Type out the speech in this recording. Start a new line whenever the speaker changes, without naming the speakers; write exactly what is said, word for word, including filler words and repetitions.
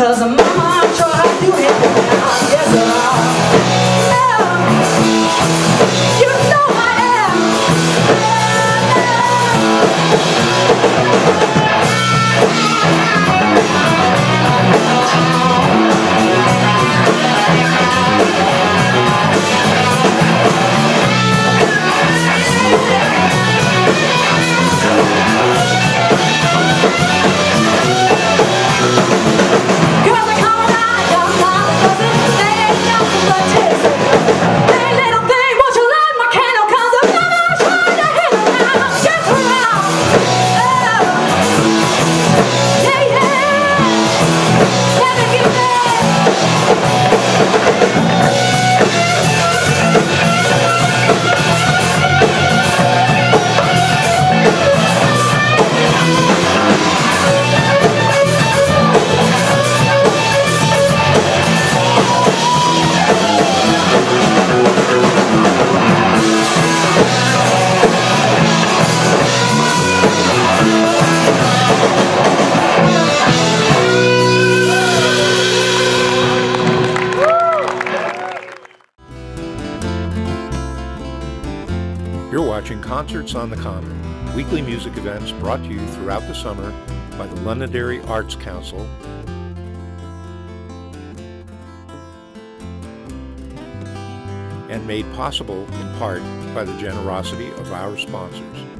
'cause mama, I'm sure I do it now. Yes, I am. You know I am. Girls are coming out, young mama doesn't. They ain't nothing but taste of love. Hey, little thing, won't you light my candle? 'Cause I'm not trying to hit around, get around. Oh, yeah, yeah. Let me get there.
You're watching Concerts on the Common, weekly music events brought to you throughout the summer by the Londonderry Arts Council and made possible in part by the generosity of our sponsors.